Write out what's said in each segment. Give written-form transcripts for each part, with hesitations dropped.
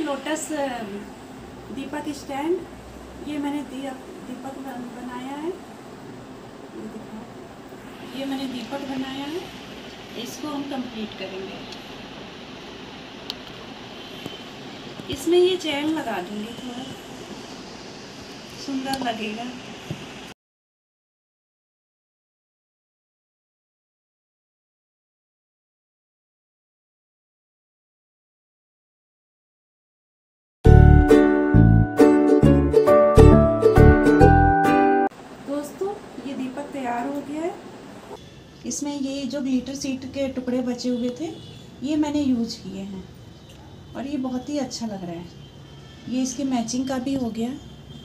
Lotus दीपक stand, ये मैंने दीपक बनाया है। ये दिखाओ, ये मैंने दीपक बनाया है। इसको हम कंप्लीट करेंगे। इसमें ये चैन लगा दूंगी, थोड़ा सुंदर लगेगा। दोस्तों, ये दीपक तैयार हो गया है। इसमें ये जो ग्लिटर सीट के टुकड़े बचे हुए थे, ये मैंने यूज किए हैं और ये बहुत ही अच्छा लग रहा है। ये इसकी मैचिंग का भी हो गया,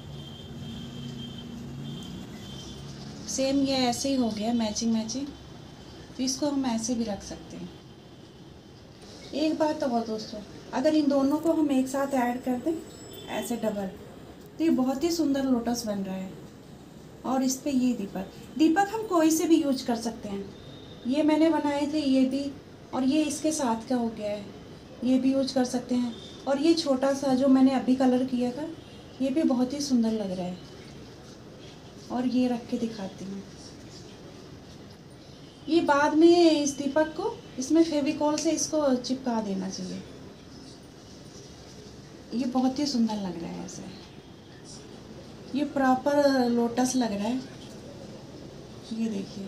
सेम ये ऐसे ही हो गया मैचिंग। तो इसको हम ऐसे भी रख सकते हैं। एक बात और दोस्तों, अगर इन दोनों को हम एक साथ ऐड कर दें ऐसे डबल, तो ये बहुत ही सुंदर लोटस बन रहा है। और इस पे ये दीपक हम कोई से भी यूज कर सकते हैं। ये मैंने बनाए थे, ये भी, और ये इसके साथ का हो गया है, ये भी यूज कर सकते हैं। और ये छोटा सा जो मैंने अभी कलर किया था, ये भी बहुत ही सुंदर लग रहा है। और ये रख के दिखाती हूँ। ये बाद में इस दीपक को इसमें फेविकॉल से इसको चिपका देना चाहिए। ये बहुत ही सुंदर लग रहा है ऐसे। ये प्रॉपर लोटस लग रहा है। ये देखिए,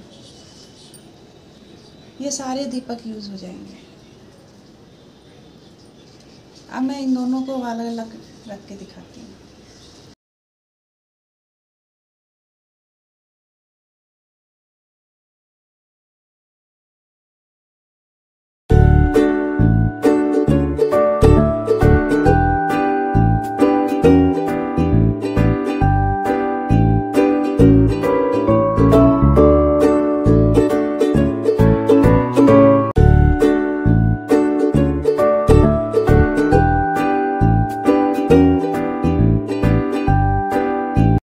ये सारे दीपक यूज हो जाएंगे। अब मैं इन दोनों को अलग अलग रख के दिखाती हूँ।